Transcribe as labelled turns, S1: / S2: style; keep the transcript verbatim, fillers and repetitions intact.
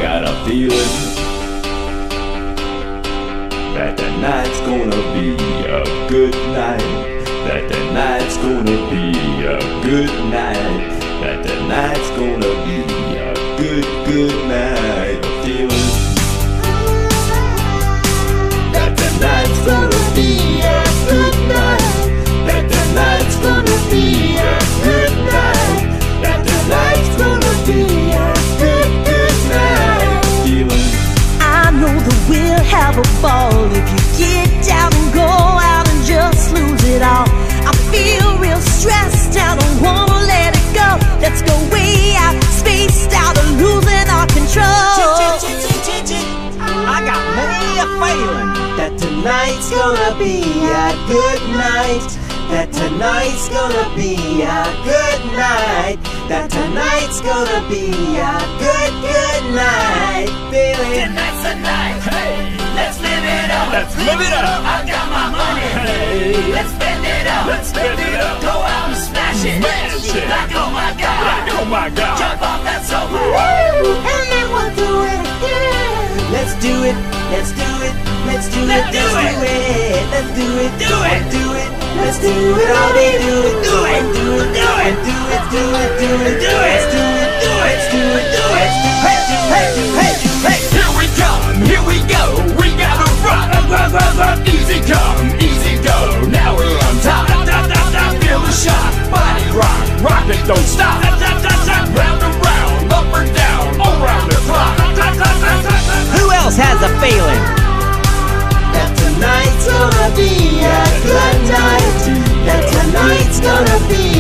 S1: got a feeling that tonight's gonna be a good night. That tonight's gonna be a good night. That tonight's gonna be a good, good night. A feeling that tonight's gonna be a good night. That tonight's gonna be a good night. That tonight's gonna be a good, good night. Feeling
S2: I know that we'll have a ball if you get down and go out and just lose it all. I feel real stressed, I don't wanna let it go. Let's go way out, spaced out, and losing our control.
S3: I got me a feeling that tonight's gonna be a good night. That tonight's gonna be a good night. That tonight's gonna be a good, good night. Feeling
S4: Tonight's the night. Hey, let's live it up.
S1: Let's live it up.
S4: I got my money.
S1: Hey,
S4: Let's spend it up.
S1: let's spend it up.
S4: Go out and smash it.
S1: Smash it.
S4: Like oh my god.
S1: Like, oh my God.
S4: Jump off that sofa.
S3: and then we'll do it again. Let's do it. Let's do it. Let's do it.
S4: Let's do
S3: Let's
S4: it.
S3: do it. Let's do it.
S4: Do it.
S3: Do it. Let's do it. All we do it.
S4: Do it.
S3: Do it.
S4: Do it.
S3: Do it. Do it. Do it.
S4: Do it.
S3: Let's do it.
S4: Do it.
S3: Let's do it.
S4: Do it.
S3: Hey, hey, hey, hey.
S4: Here we come, here we go. We gotta rock, rock, rock, rock. Easy come, easy go. Now we're on top. Top, top, top, top. Feel the shock. Body rock, rock it, don't stop. Top, top, top, top. Round and round, up or down, around the clock. Top, top, top, top, top, top.
S3: Who else has a feeling that tonight's gonna be a good night? That tonight's gonna be